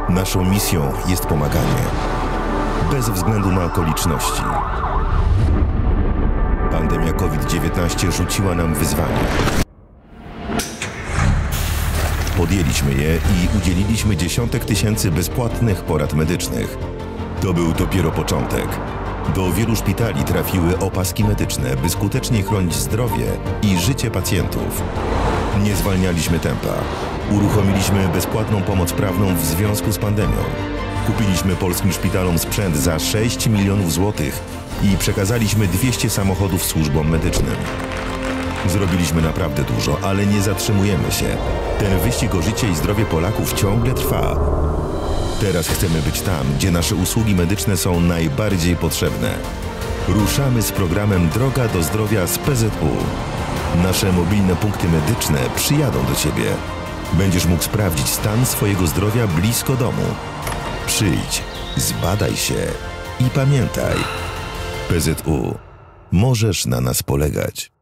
Naszą misją jest pomaganie, bez względu na okoliczności. Pandemia COVID-19 rzuciła nam wyzwanie. Podjęliśmy je i udzieliliśmy dziesiątek tysięcy bezpłatnych porad medycznych. To był dopiero początek. Do wielu szpitali trafiły opaski medyczne, by skutecznie chronić zdrowie i życie pacjentów. Nie zwalnialiśmy tempa. Uruchomiliśmy bezpłatną pomoc prawną w związku z pandemią. Kupiliśmy polskim szpitalom sprzęt za 6 milionów złotych i przekazaliśmy 200 samochodów służbom medycznym. Zrobiliśmy naprawdę dużo, ale nie zatrzymujemy się. Ten wyścig o życie i zdrowie Polaków ciągle trwa. Teraz chcemy być tam, gdzie nasze usługi medyczne są najbardziej potrzebne. Ruszamy z programem Droga do Zdrowia z PZU. Nasze mobilne punkty medyczne przyjadą do Ciebie. Będziesz mógł sprawdzić stan swojego zdrowia blisko domu. Przyjdź, zbadaj się i pamiętaj. PZU. Możesz na nas polegać.